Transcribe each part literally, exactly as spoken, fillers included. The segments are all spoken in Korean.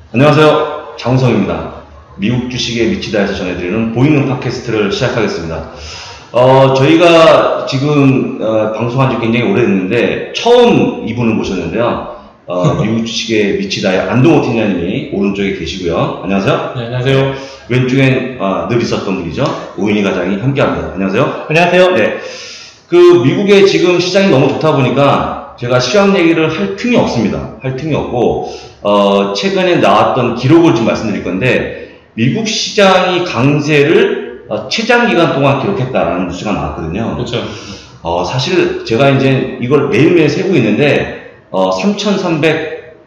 안녕하세요. 장우성입니다. 미국 주식에 미치다에서 전해드리는 보이는 팟캐스트를 시작하겠습니다. 어, 저희가 지금 어, 방송한 지 굉장히 오래됐는데 처음 이분을 모셨는데요. 어, 미국 주식에 미치다의 안동호 팀장님이 오른쪽에 계시고요. 안녕하세요. 네, 안녕하세요. 왼쪽엔 어, 늘 있었던 분이죠. 오인희 과장이 함께합니다. 안녕하세요. 안녕하세요. 네, 그 미국의 지금 시장이 너무 좋다 보니까 제가 시황 얘기를 할 틈이 없습니다. 할 틈이 없고 어, 최근에 나왔던 기록을 좀 말씀드릴 건데 미국 시장이 강세를 어, 최장 기간 동안 기록했다는 뉴스가 나왔거든요. 그렇죠. 어, 사실 제가 이제 이걸 매일매일 세고 있는데 어, 삼천삼백,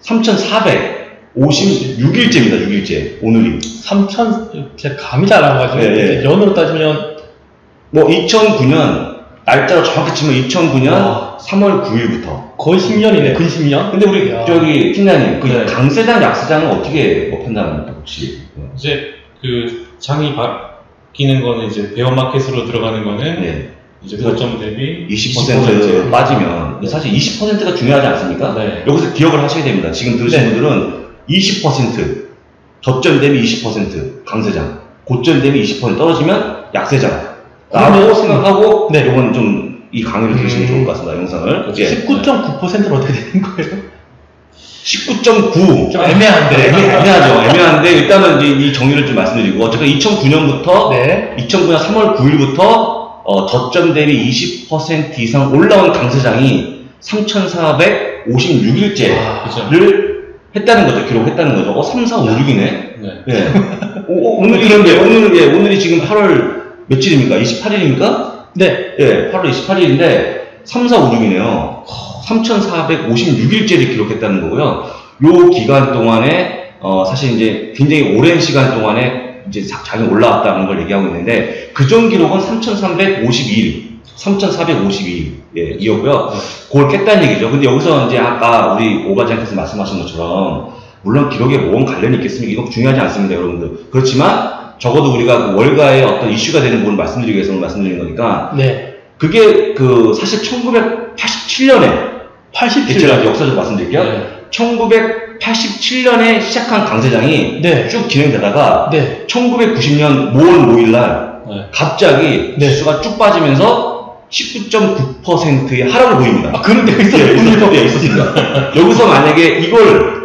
삼천사백오십육 일째입니다. 육 일째. 오늘이. 삼천, 제가 감이 잘 안 가지고. 네, 네. 연으로 따지면. 뭐, 이천구 년, 날짜로 정확히 치면 이천구 년 와. 삼월 구일부터. 거의 십 년이네, 근 십 년? 근데 우리, 야. 저기, 팀장님, 그 네. 강세장, 약세장은 어떻게 뭐 판단합니까, 혹시? 이제, 그, 장이 바뀌는 거는 이제, 베어마켓으로 들어가는 거는, 네. 이제 고점 대비 이십 퍼센트, 이십 퍼센트 빠지면, 사실 이십 퍼센트가 중요하지 않습니까? 네. 여기서 기억을 하셔야 됩니다. 지금 들으신 네. 분들은 이십 퍼센트, 저점 대비 이십 퍼센트 강세장, 고점 대비 이십 퍼센트 떨어지면 약세장. 라고 생각하고, 네. 요건 좀, 이 강의를 들으시면 음. 좋을 것 같습니다, 영상을. 예. 십구 점 구 퍼센트는 어떻게 되는 거예요? 십구 점 구. 좀 애매한데. 애매, 애매하죠. 애매한데, 일단은 이제 이 정리를 좀 말씀드리고, 어쨌든 이천구 년부터, 네. 이천구 년 삼월 구일부터, 어, 저점 대비 이십 퍼센트 이상 올라온 강세장이 삼천사백오십육 일째를 아, 했다는 거죠. 기록했다는 거죠. 어, 삼, 사, 오, 육이네. 네. 예. 오, 오늘이, 그런데, 오늘은, 예, 오늘이 지금 팔월 며칠입니까? 이십팔 일입니까? 네. 예, 팔월 이십팔 일인데, 삼, 사, 오, 육이네요. 삼천사백오십육 일째를 기록했다는 거고요. 요 기간 동안에, 어, 사실 이제 굉장히 오랜 시간 동안에 이제 장이 올라왔다는 걸 얘기하고 있는데, 그전 기록은 삼천삼백오십이 일, 삼천사백오십이 일, 예, 이었고요. 그걸 깼다는 얘기죠. 근데 여기서 이제 아까 우리 오 과장님께서 말씀하신 것처럼, 물론 기록에 뭔 관련이 있겠습니까? 이거 중요하지 않습니다, 여러분들. 그렇지만, 적어도 우리가 그 월가의 어떤 이슈가 되는 부분을 말씀드리기 위해서 말씀드리는 거니까, 네. 그게 그, 사실 천구백팔십칠 년에, 팔십칠 제가 년. 역사적으로 말씀드릴게요. 네. 천구백팔십칠 년에 시작한 강세장이 네. 쭉 진행되다가, 네. 천구백구십 년 모월 오 일 날, 네. 갑자기 네. 지수가 쭉 빠지면서 십구 점 구 퍼센트의 하락을 보입니다. 아, 그런 데가 예, 있었군요. 예, 있었습니다. 여기서 만약에 이걸,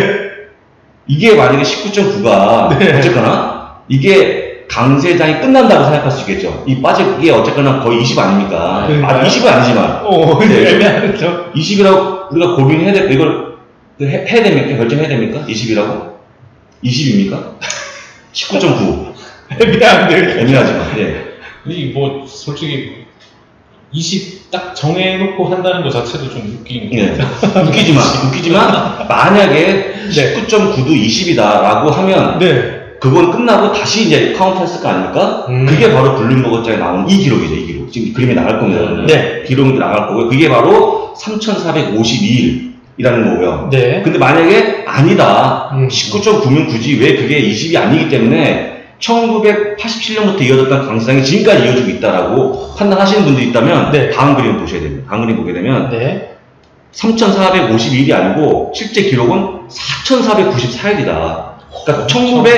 이게 만약에 십구 점 구가, 네. 어쨌거나, 이게 강세장이 끝난다고 생각할 수 있겠죠. 이 빠질 게 어쨌거나 거의 이십 아닙니까? 네. 아, 이십은 아니지만. 오, 네. 애매하죠. 이십이라고 우리가 고민해야 돼, 이걸 해, 해야 됩니까? 결정해야 됩니까? 이십이라고? 이십입니까? 십구 점 구. 애매한데. 애매하지만, 예. 이 뭐, 솔직히, 이십 딱 정해놓고 한다는 것 자체도 좀 웃긴 거 예. 같아요. 웃기지만, 웃기지만, 만약에 십구 점 구도 이십이다라고 하면, 네. 그건 끝나고 다시 이제 카운트 했을 거 아닙니까? 음. 그게 바로 블룸버그장에 나온 이 기록이죠, 이 기록. 지금 그림이 나갈 겁니다. 네. 기록이 나갈 거고요. 그게 바로 삼천사백오십이 일이라는 거고요. 네. 근데 만약에 아니다. 음. 십구 점 구면 굳이 왜 그게 이십이 아니기 때문에 천구백팔십칠 년부터 이어졌던 강세장이 지금까지 이어지고 있다라고 판단하시는 분들이 있다면 네. 다음 그림 보셔야 됩니다. 다음 그림 보게 되면 네. 삼천사백오십이 일이 아니고 실제 기록은 사천사백구십사 일이다. 그러니까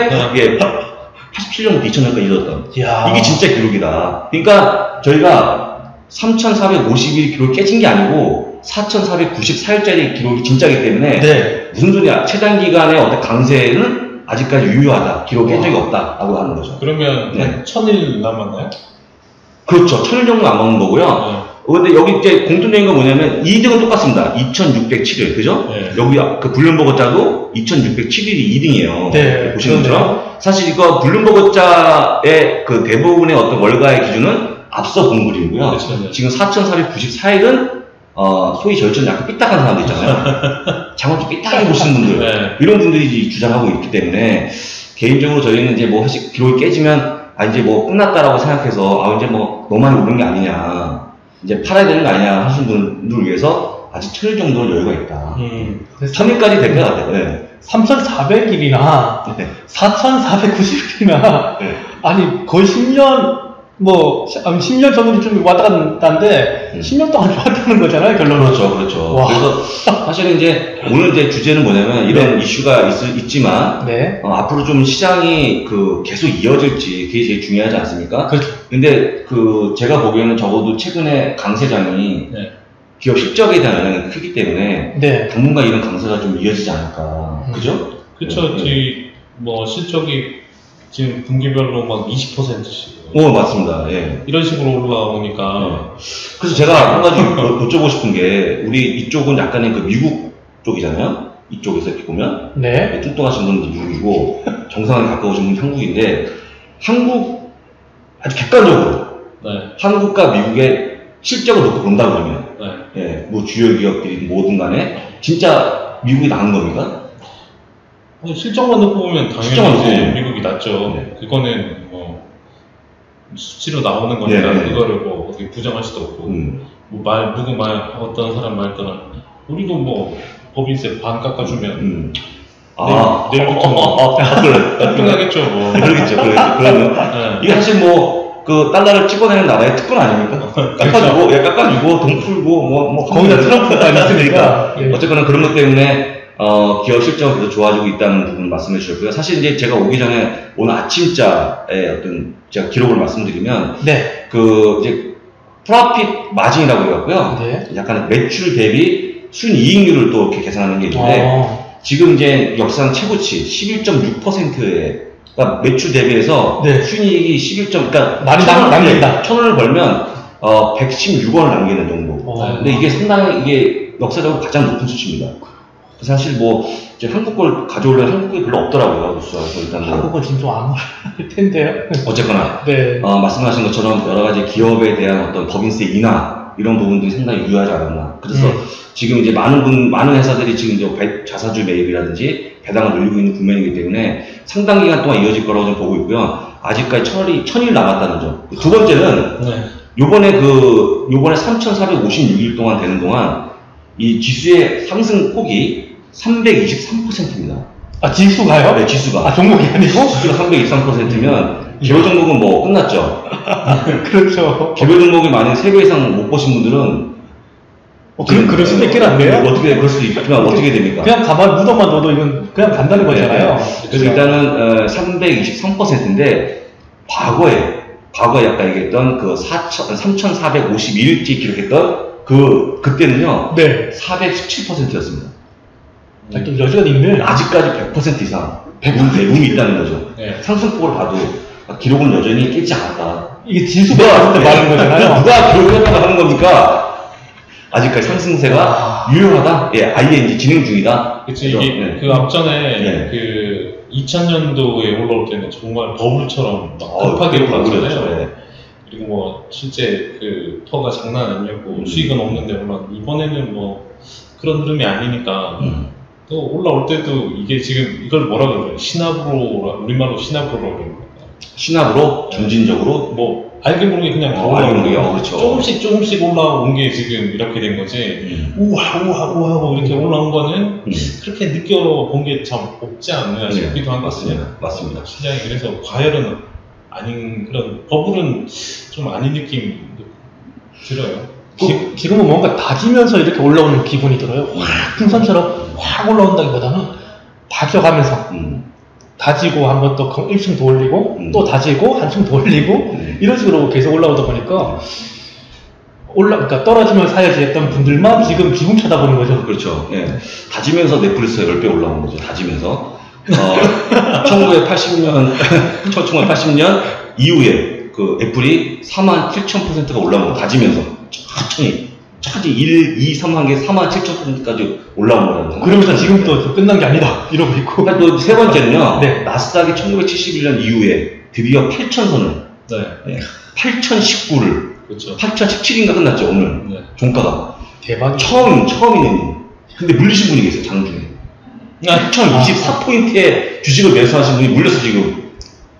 천구백팔십칠 년부터 이천 년까지 이어졌던 이야. 이게 진짜 기록이다. 그러니까 저희가 삼천사백오십 일 기록이 깨진 게 아니고 사천사백구십사 일짜리 기록이 진짜이기 때문에 네. 무슨 소리야. 최단 기간의 어떤 강세는 아직까지 유효하다. 기록 깬 적이 없다라고 하는 거죠. 그러면, 네. 한 천일 남았나요? 그렇죠. 천일 정도 남은 거고요. 네. 근데 여기 이제 공통적인 건 뭐냐면 이 등은 똑같습니다. 이천육백칠 일, 그죠? 네. 여기 그 블룸버그자도 이천육백칠 일이 이 등이에요. 네. 보시는 것처럼 사실 이거 블룸버그자의 그 대부분의 어떤 월가의 기준은 앞서 본 그림이고요. 그렇죠. 네. 지금 사천사백구십사 일은 어, 소위 저희처럼 약간 삐딱한 사람들 있잖아요. 장을 좀 삐딱하게 보시는 분들. 네. 이런 분들이 이제 주장하고 있기 때문에 개인적으로 저희는 이제 뭐 사실 기록이 깨지면 아 이제 뭐 끝났다라고 생각해서 아 이제 뭐 너무 많이 오른 게 아니냐. 이제 팔아야 되는 거 아니냐 하시는 분들을 위해서 아직 천일 정도는 여유가 있다. 음. 천일까지 될 것 같아요. 네. 삼천사백 일이나 네. 사천사백구십 일이나 네. 아니 거의 십 년 뭐, 십 년 전으로 좀 왔다 갔다는데, 음. 십 년 동안 좋았다는 거잖아요, 결론은. 그렇죠, 그렇죠. 와. 그래서 사실은 이제 오늘 이제 주제는 뭐냐면 이런 이슈가 있, 있지만 네. 어, 앞으로 좀 시장이 그 계속 이어질지 그게 제일 중요하지 않습니까? 그렇죠. 근데 그 제가 보기에는 적어도 최근에 강세장이 네. 기업 실적에 대한 영향이 크기 때문에 네. 당분간 이런 강세가 좀 이어지지 않을까. 음. 그죠? 그쵸. 네. 저희 뭐 실적이 지금 분기별로 막 이십 퍼센트씩 오, 맞습니다. 예. 이런 식으로 올라오니까 그래서 제가 한 가지 여- 여쭤보고 싶은 게 우리 이쪽은 약간의 그 미국 쪽이잖아요. 이쪽에서 이렇게 보면 네. 뚱뚱하신 분은 미국이고 정상에 가까우신 분은 한국인데 한국 아주 객관적으로 네. 한국과 미국의 실적을 놓고 본다 그러면 네. 예, 뭐 주요 기업들이 뭐든 간에 진짜 미국이 나은 겁니까? 아니, 실적만 놓고 보면 실적만 당연히 이제 놓고. 미국이 낫죠. 네. 그거는 뭐 수치로 나오는 거니까 네, 네. 그거를 뭐 어떻게 부정할 수도 없고 음. 뭐 말 누구 말 어떤 사람 말 떠나 우리도 뭐 법인세 반 깎아주면 음. 아, 내일- 내일부터 뭐. 어, 어, 어, 그래. 끝나겠죠 뭐. 그러겠죠, 그러겠죠. 그러면 네. 이게 사실 뭐 그 달러를 찍어내는 나라의 특권 아닙니까? 깎아주고, 야 깎아주고, 돈 풀고, 뭐, 뭐 거기다 트럼프가 있으니까. 예. 어쨌거나 그런 것 때문에 어, 기업 실적은 계속 좋아지고 있다는 부분 말씀해 주셨고요. 사실 이제 제가 오기 전에 오늘 아침자의 어떤 제가 기록을 말씀드리면 네. 그 이제 프로핏 마진이라고 해갖고요. 네. 약간 매출 대비 순이익률을 또 이렇게 계산하는 게 있는데 어. 지금 이제 역사상 최고치 십일 점 육 퍼센트의 그러니까 매출 대비해서 네. 순이익이 십일 점 그러니까 많이 천 원, 남긴다. 천 원을 벌면 어, 백십육 원을 남기는 정도. 어. 근데 이게 상당히 이게 역사적으로 가장 높은 수치입니다. 사실 뭐 이제 한국 걸 가져오려면 한국에 별로 없더라고요. 그래서 일단 뭐 한국은 지금 좀 안 올 텐데요. 어쨌거나 네. 어, 말씀하신 것처럼 여러 가지 기업에 대한 어떤 법인세 인하 이런 부분들이 상당히 유효하지 않았나. 그래서 음. 지금 이제 많은 분 많은 회사들이 지금 이제 배- 자사주 매입이라든지 배당을 늘리고 있는 국면이기 때문에 상당 기간 동안 이어질 거라고 좀 보고 있고요. 아직까지 천일이 천일 남았다는 점. 두 번째는 네. 요번에 그 요번에 삼천사백오십육 일 동안 되는 동안 이 지수의 상승 폭이 삼백이십삼 퍼센트입니다. 아, 지수가요? 네, 지수가. 아, 종목이 아니고? 지수가 삼백이십삼 퍼센트면 개별 종목은 뭐 끝났죠. 그렇죠. 개별 종목이 만약 세 배 이상 못 보신 분들은 어, 그, 그럴 수도 있긴 한데요. 어떻게 그럴 수도 있지만 어떻게 됩니까? 그냥 가만 묻어만 둬도 이건 그냥 간다는 거잖아요. 그래서 일단은 어, 삼백이십삼 퍼센트인데 과거에 과거에 아까 얘기했던 그 삼천사백오십일 일째 기록했던 그 그때는요 네. 사백십칠 퍼센트였습니다. 아, 좀 여지가 있네. 아직까지 백 퍼센트 이상 배분 배분이 있다는 거죠. 네. 상승폭을 봐도 기록은 여전히 깨지 않았다. 이게 지수가 누가 말하는 거잖아요. 누가 교육하다가 하는 겁니까? 아직까지 상승세가 유효하다. 예, 아이엔지 진행 중이다. 그치, 그죠? 이게 네. 그 앞전에 네. 그 이천 년도에 올라올 때는 정말 버블처럼 막 어, 급하게 그렇죠. 올랐잖아요. 네. 그리고 뭐 실제 그 터가 장난 아니었고 음. 수익은 없는데 올라 이번에는 뭐 그런 흐름이 아니니까 음. 또 올라올 때도 이게 지금 이걸 뭐라 그러죠? 신압으로 우리말로 신압으로 그러는 거예요. 신압으로 점진적으로 뭐 알게 모르게 그냥 다 어, 알게 올라오는 모르게, 거예요. 어, 그렇죠. 조금씩 조금씩 올라온 게 지금 이렇게 된 거지. 음. 우와 우와 우와 하고 이렇게 올라온 거는 음. 그렇게 느껴본 게 참 없지 않나 싶기도 한 것같요 맞습니다. 맞습니다. 시장이 그래서 과열은 아닌 그런 버블은 좀 아닌 느낌이 들어요. 지, 지금은 뭔가 다지면서 이렇게 올라오는 기분이 들어요. 확 풍선처럼 확 올라온다기보다는 다져가면서 음. 다지고 한 번 또 일 층 더 올리고 음. 또 다지고 한 층 더 올리고 음. 이런 식으로 계속 올라오다 보니까 올라 그러니까 떨어지면 사야지 했던 분들만 지금 기분 쳐다보는 거죠. 그렇죠. 예. 다지면서 넷플릭스가 십 배 올라온 거죠. 다지면서. 어, 천구백팔십 년, 천구백팔십 년 이후에 그 애플이 사만 칠천 퍼센트가 올라온 거 다지면서 천천히, 천천히 일, 이, 삼 단계 사만 칠천 퍼센트까지 올라온 거라는 거. 그러면서 지금 또 끝난 게 아니다 이러고 있고. 그러니까 또 세 번째는요. 네. 나스닥이 천구백칠십일 년 이후에 드디어 팔천 선을, 네, 팔천십구를, 그렇죠. 팔천십칠인가 끝났죠, 오늘. 네. 종가가. 대박이. 처음, 처음이네. 근데 물리신 분이 계세요, 장중에. 팔천이십사 포인트에 주식을 매수하신 분이 물렸어, 지금.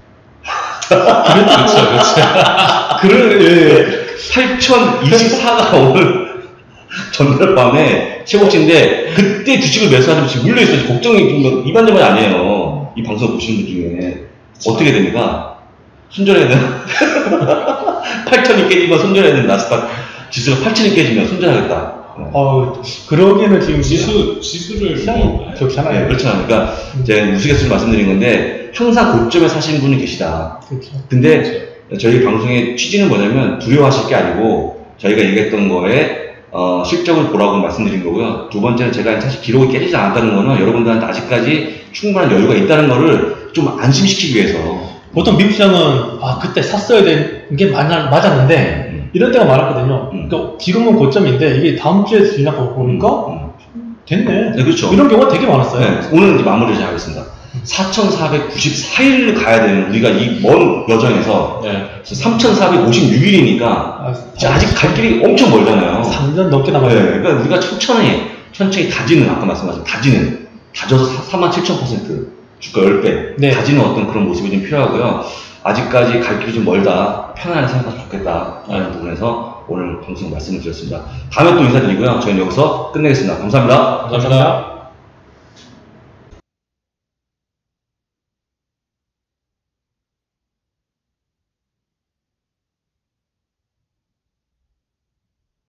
그렇죠, 그렇죠. 그를, 예, 팔천이십사가 오늘 전날 밤에 최고치인데, 그때 주식을 매수하신 분이 지금 물려있어요. 걱정이 좀, 이반저반이 아니에요. 이 방송 보시는 분 중에. 어떻게 됩니까? 순전해야 되나? 팔천이 깨지면 손절해야 되는 나스닥 지수가 팔천이 깨지면 손절하겠다. 어, 그러기에는 지금 지수, 지수를 시장이 뭐, 좋지 않아요. 네, 그렇죠. 그러니까 제가 우스갯소리 말씀드린 건데 항상 고점에 사시는 분이 계시다. 그렇죠. 근데 저희 방송의 취지는 뭐냐면 두려워하실 게 아니고 저희가 얘기했던 거에 어, 실적을 보라고 말씀드린 거고요. 두 번째는 제가 사실 기록이 깨지지 않았다는 거는 여러분들한테 아직까지 충분한 여유가 있다는 거를 좀 안심시키기 위해서. 보통 미국 시장은 아 그때 샀어야 되는 게 맞, 맞았는데 음. 이런 때가 많았거든요. 음. 그러니까 지금은 고점인데 이게 다음 주에 지나고 보니까 음. 됐네. 네, 그렇죠. 이런 경우가 되게 많았어요. 네, 오늘 이제 마무리를 잘 하겠습니다. 사천사백구십사 일을 가야 되는 우리가 이 먼 여정에서 네. 삼천사백오십육 일이니까 아, 아직 갈 길이 엄청 멀잖아요. 삼 년 넘게 네, 남아요. 그러니까 우리가 천천히 천천히 다지는 아까 말씀하신 다지는 다져서 사만 칠천 퍼센트 주가 십 배 네. 다지는 어떤 그런 모습이 좀 필요하고요. 아직까지 갈 길이 좀 멀다. 편안하게 생각하면 좋겠다. 라는 부분에서 오늘 방송 말씀을 드렸습니다. 다음에 또 인사드리고요. 저희는 여기서 끝내겠습니다. 감사합니다. 감사합니다.